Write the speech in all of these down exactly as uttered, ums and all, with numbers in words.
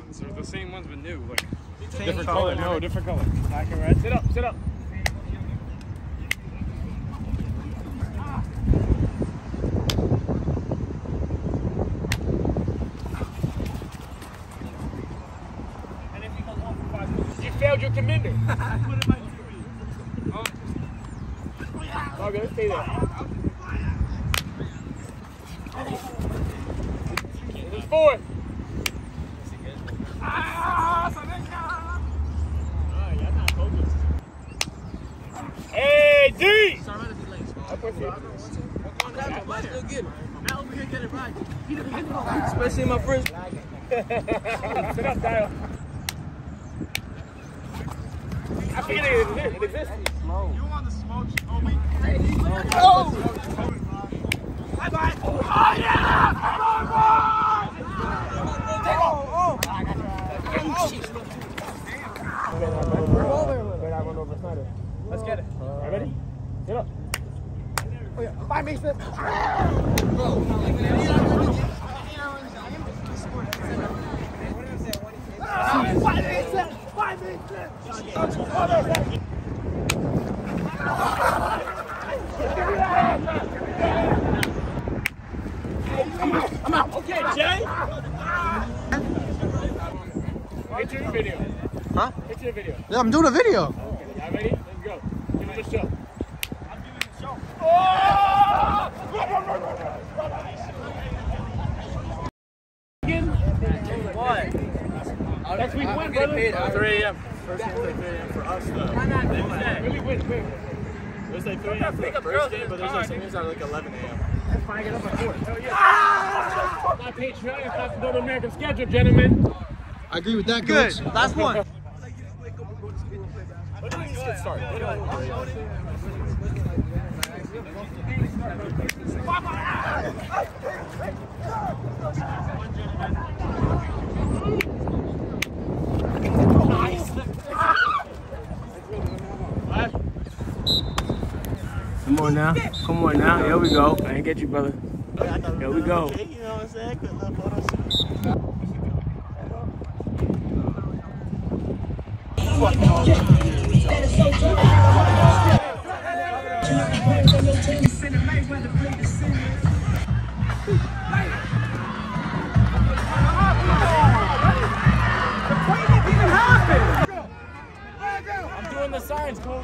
ones, or the same ones but new. Like Same different color, color. No, man. different color. Black and red. Sit up, sit up. And if you go one for five minutes, you failed your commitment. Put it by two. Oh. Okay, let's stay there. There's four. Hey, D! Sorry about the delay. I put you. Let's go get him. Now over here get it right. Especially in my first. Sit up, Kyle. I forget it exists. It exists. You want the smoke? Oh, we. Oh! Bye bye. Oh, yeah! Come on, boys! Oh, oh! Let's get it. Right, ready? Get up. Oh, yeah. Bye, Mason. Bro. Bye, Mason. Bye, Mason. I'm out. I'm out. Okay, Jay. Hit your video. Huh? Hit your video. Yeah, I'm doing a video. Okay, y'all ready? Let's go. Give it a show. I'm giving it a show. Oh! What? Next week, when, brother? three A M First game's like three A M for us, though. Really, wait, wait. There's like three A M for the first game, but there's like some games that are like eleven A M That's fine, get up at four. Hell yeah. Ah! My Patreon, if that's the North American schedule, gentlemen. I agree with that, Good. Coach. Last one. When do we get started? Come on now. Come on now. Here we go. I ain't get you, brother. Here we go. You know what I'm saying? Couldn't let photos. I'm doing the signs, coach.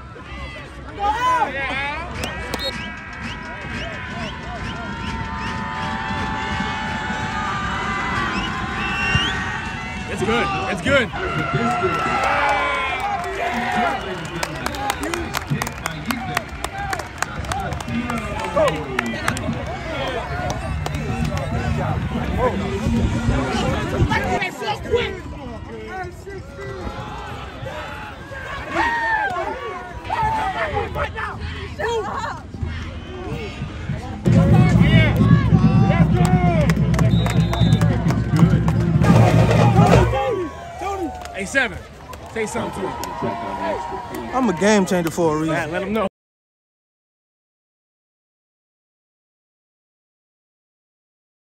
It's good. It's good. So quick. Right now. Hey, Seven, say something to him. I'm a game changer for a reason. Let him know.